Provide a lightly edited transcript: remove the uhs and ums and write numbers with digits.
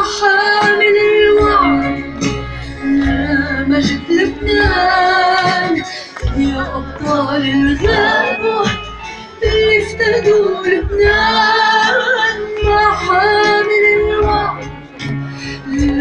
حامل الوعد يا مجد لبنان، يا أبطال الغابة اللي افتدوا لبنان.